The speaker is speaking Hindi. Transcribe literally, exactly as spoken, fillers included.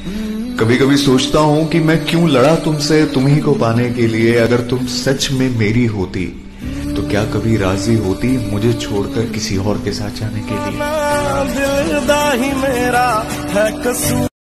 कभी कभी सोचता हूँ कि मैं क्यों लड़ा तुमसे तुम्ही को पाने के लिए। अगर तुम सच में मेरी होती तो क्या कभी राजी होती मुझे छोड़कर किसी और के साथ जाने के लिए। दिल दा ही मेरा है कसूर।